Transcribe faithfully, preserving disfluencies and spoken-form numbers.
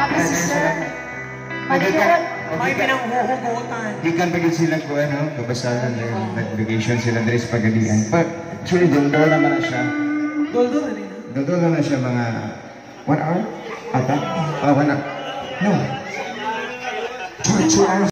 Grabe si sir. Maniwan. May pinanghuhugutan. Di kan bagay sila ko, ano, kabasahan, nag-vacation sila dari sa Pagadian. But, actually, doon-doon naman na siya. Doon-doon rin. Doon-doon naman na siya mga one hour? Ata? Ah, one hour. No. Two, two hours.